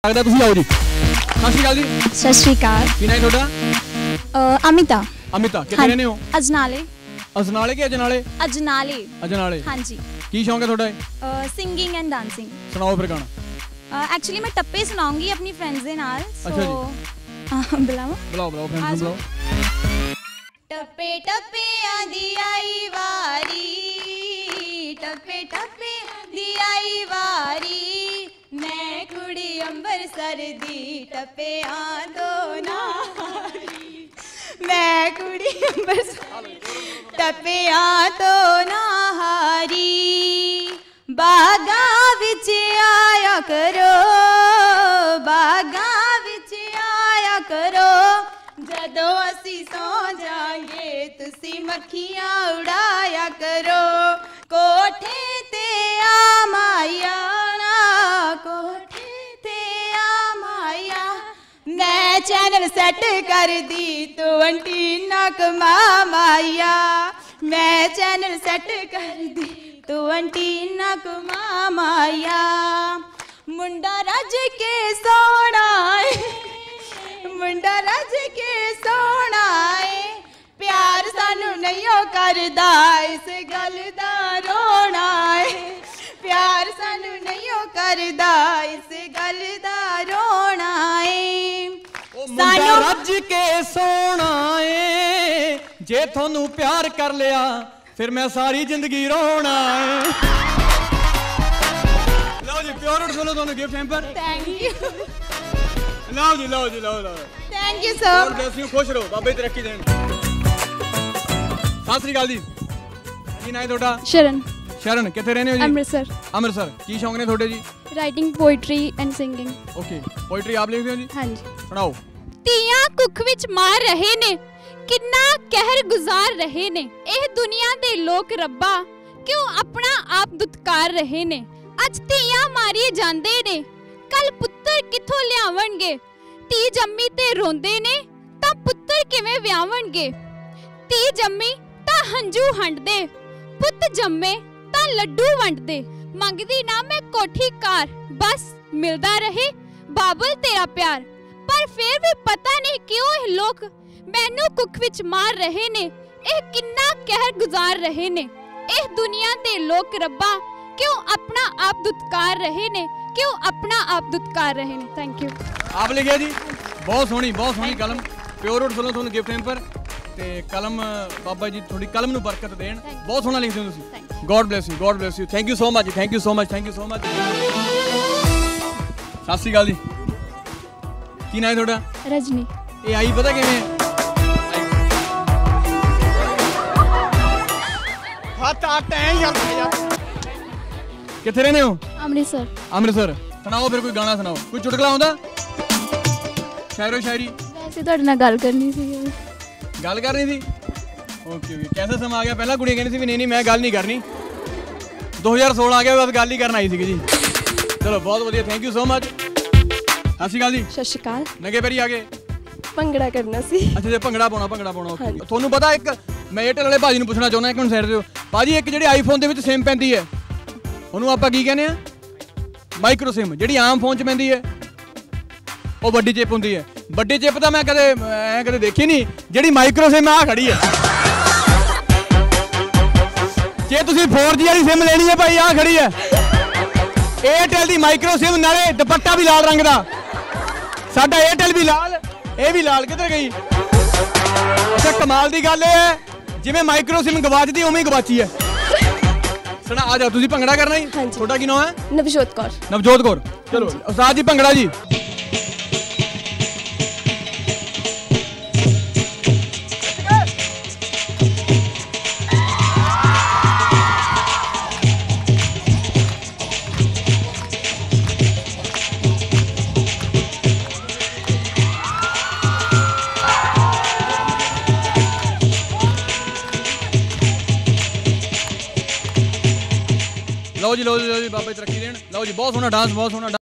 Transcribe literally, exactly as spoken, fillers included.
लगता तुसीं आओ जी। सत श्री अकाल जी। सत श्री अकाल। की नाम तुहाडा? अमिता। अमिता कित्थे रहंदे हो? अजनाले। अजनाले के अजनाले? अजनाले। अजनाले। हाँ जी। की शौक है तुहाडा? Singing and dancing. सुनाओ फिर गाना। एक्चुअली मैं टप्पे सुनाऊंगी अपनी फ्रेंड्स दे नाल। अच्छा जी। बुलाओ बुलाओ बुलाओ फ्रेंड्स बुलाओ। टप्पे टप्पे आंदी आई वारी, टप्पे टप्पे आंदी आई वारी, मैं कुड़ी अंबरसर दी टप्पे आंदो नारी, मैं कुड़ी अंबरसर टप्पे आंदो नारी, बागा विच आया करो, बागा विच आया करो, जदों असी सौ जाएंगे तुसी मक्खियां उड़ाया करो, कोठे ते आ माया ना, कोठे ते आ माया, मैं चैनल सेट कर दी तू अंटीना कमा माया, मैं चैनल सेट कर दी तू अंटीना कमा माया, मुंडा रज के सोना मुंडा रज के सोना है, प्यार सानू नहीं करदा इस गल दा रोना है, प्यार सानू नहीं करदा इस गल दा रोना है, मुंडा रज के सोना है, जे थोनू प्यार कर लिया फिर मैं सारी जिंदगी रोना है। लो जी प्योर सुनो दोनों गिफ्ट हैम्पर। Thank you. लाओ जी लाओ जी लाओ लाओ। Thank you sir. Bless you, खुश रहो, बाबे तरक्की देन। सत श्री अकाल जी। की नाम है ਤੁਹਾਡਾ? शरण। शरण किथे रहने हो जी? अमृतसर। अमृतसर। की शौक ने ਤੁਹਾਡੇ जी? Writing, poetry and singing. Okay, poetry आप लिखते हो जी? हाँ जी। सुनाओ। ਧੀਆਂ ਕੁੱਖ ਵਿੱਚ ਮਾਰ ਰਹੇ ਨੇ, ਕਿੰਨਾ ਕਹਿਰ ਗੁਜ਼ਾਰ ਰਹੇ ਨੇ, ਇਹ ਦੁਨੀਆ ਦੇ ਲੋਕ ਰੱਬਾ ਕਿਉਂ ਆਪਣਾ ਆਪ ਦੁਤਕਾਰ ਰਹੇ ਨੇ, ਅੱਜ ਧੀਆਂ ਮਾਰੀ ਜਾਂਦੇ ਨੇ, ਕੱਲ ਪੁੱਤਰ ਕਿੱਥੋਂ ਲਿਆਵਣਗੇ, ਧੀ ਜੰਮੀ ਤੇ ਰੋਂਦੇ ਨੇ ਤਾਂ ਪੁੱਤਰ ਕਿਵੇਂ ਵਿਆਹਣਗੇ, ਧੀ ਜੰਮੀ ਤਾਂ ਹੰਝੂ ਹੰਡਦੇ, ਪੁੱਤ ਜੰਮੇ ਤਾਂ ਲੱਡੂ ਵੰਡਦੇ, ਮੰਗਦੀ ਨਾ ਮੈਂ ਕੋਠੀ ਕਾਰ, ਬਸ ਮਿਲਦਾ ਰਹੇ ਬਾਬਲ ਤੇਰਾ ਪਿਆਰ, पर फिर भी पता नहीं क्यों ये लोग मैनू कुख विच मार रहे ने, ਇਹ किन्ना कहर गुजार रहे ने, ਇਹ दुनिया दे लोग रब्बा क्यों अपना आप दुत्कार रहे ने, क्यों अपना आप दुत्कार रहे ने। Thank you. आप लिखिया जी, बहुत सोहनी बहुत सोहनी कलम, प्योर रोड सुनो तुहानू गिफ्ट हैम्पर ते कलम बाबा जी थोड़ी कलम नू बरकत देन, बहुत सोहना लिखदे हो तुसीं। God bless you, god bless you, thank you so much, thank you so much, thank you so much. सत श्री अकाल जी। की नाम है ਤੁਹਾਡਾ? रजनी। ये आई पता किवें? हाथ आते हैं यार। किथे रहने हो? अमृतसर। अमृतसर। सुनाओ फिर कोई गाना सुनाओ, कोई चुटकला आउंदा? शायरो शायरी? वैसे ਤੁਹਾਡੇ ਨਾਲ ਗੱਲ ਕਰਨੀ ਸੀ। ਗੱਲ करनी थी? Okay okay. कैसा समा आ गया? पहला कुड़ियां कहनी सी भी नहीं नहीं मैं गल नहीं करनी, दो हज़ार सोलह आ गया बस गल ही करना आई सी जी। चलो बहुत वधिया, थैंक यू सो मच। सत श्री अकाल जी। सत श्री अकाल। नंगे पैरी आ गए? ਭੰਗੜਾ ਕਰਨਾ ਸੀ। अच्छा जी भंगड़ा पाउणा भंगड़ा पाउणा। ਤੁਹਾਨੂੰ ਪਤਾ ਇੱਕ ਮੈਂ ਏਅਰਟੈਲ ਵਾਲੇ ਭਾਜੀ ਨੂੰ ਪੁੱਛਣਾ ਚਾਹੁੰਦਾ, ਇੱਕ ਮਿੰਟ ਸਾਈਡ ਦਿਓ ਭਾਜੀ, ਇੱਕ ਜਿਹੜੀ ਆਈਫੋਨ ਦੇ ਵਿੱਚ ਸਿਮ ਪੈਂਦੀ ਹੈ ਉਹਨੂੰ ਆਪਾਂ ਕੀ ਕਹਿੰਦੇ ਆ? Micro sim. ਜਿਹੜੀ ਆਮ ਫੋਨ 'ਚ ਪੈਂਦੀ ਹੈ ਉਹ ਵੱਡੀ ਚਿਪ ਹੁੰਦੀ ਹੈ। ਵੱਡੀ ਚਿਪ ਤਾਂ ਮੈਂ ਕਦੇ ਐ ਕਦੇ ਦੇਖੀ ਨਹੀਂ, ਜਿਹੜੀ ਮਾਈਕਰੋ ਸਿਮ ਆ ਖੜੀ ਹੈ। ਜੇ ਤੁਸੀਂ फोर जी ਵਾਲੀ ਸਿਮ ਲੈਣੀ ਹੈ ਭਾਈ ਆ ਖੜੀ ਹੈ ਏਅਰਟੈਲ ਦੀ ਮਾਈਕਰੋ ਸਿਮ, ਨਾਲੇ ਦੁਪੱਟਾ ਵੀ ਲਾਲ ਰੰਗ ਦਾ, ਸਾਡਾ ਏਅਰਟੈਲ ਵੀ ਲਾਲ, ਇਹ ਵੀ ਲਾਲ, ਕਿੱਧਰ ਗਈ? ਅੱਛਾ ਕਮਾਲ ਦੀ ਗੱਲ ਇਹ ਹੈ ਜਿਵੇਂ ਮਾਈਕਰੋ ਸਿਮ ਗਵਾਚਦੀ ਉਵੇਂ ਹੀ ਗਵਾਚੀ ਹੈ। ਸੁਣਾ ਆ ਜਾ, ਤੁਸੀਂ ਭੰਗੜਾ ਕਰਨਾ ਹੀ? ਤੁਹਾਡਾ ਕੀ ਨਾਮ ਹੈ? ਨਵਜੋਤ ਕੌਰ। ਨਵਜੋਤ ਕੌਰ। ਚਲੋ ਉਸਤਾਦ ਜੀ ਭੰਗੜਾ ਜੀ। लो जी लो जी लो जी बाबा तरक्की देन। लो जी बहुत सोहना डांस, बहुत सोहना।